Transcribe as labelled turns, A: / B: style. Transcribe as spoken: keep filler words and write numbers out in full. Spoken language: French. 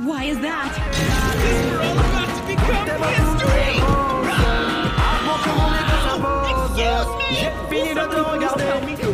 A: Why is that?
B: Because we're all about to become history!
C: Avant que mon ego s'impose, j'ai fini de te regarder.